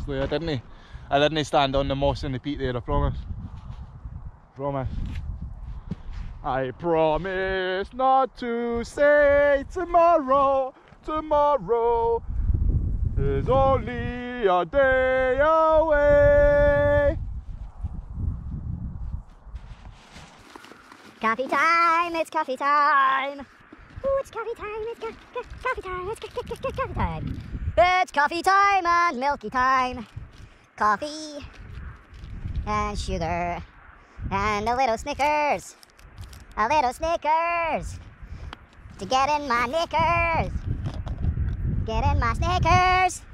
honestly, I didn't stand on the moss and the peat there, I promise. Promise. I promise not to say tomorrow, tomorrow is only a day away. Coffee time, it's coffee time. Ooh, it's coffee time, it's coffee time, it's coffee time. It's coffee time and milky time. Coffee and sugar and a little Snickers. A little Snickers to get in my knickers. Get in my Snickers.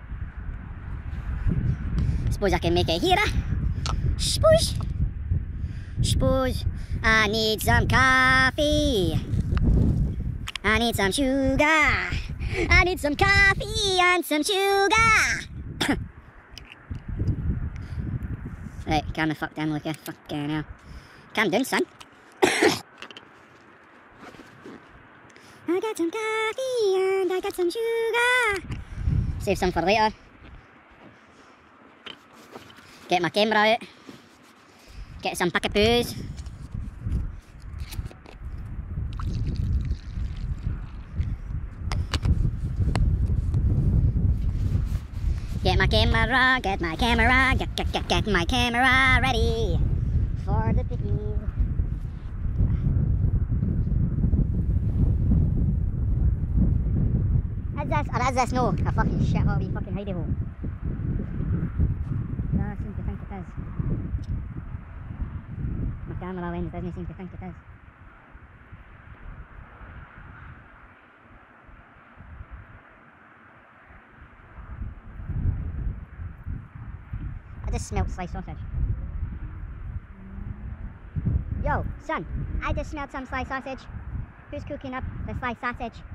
Suppose I can make it here. Spoosh. Suppose I need some coffee. I need some sugar. I need some coffee and some sugar. Right, calm the fuck down, Luca. Fucking hell. Calm down, son. I got some coffee and I got some sugar. Save some for later. Get my camera out. Get some packapoos. Get my camera, get my camera ready for the picnic. Is this no? A fucking shithole, wee fucking hidey hole. No, I seem to think it is. My camera lens doesn't seem to think it is. I just smelled sliced sausage. Yo, son, I just smelled some sliced sausage. Who's cooking up the sliced sausage?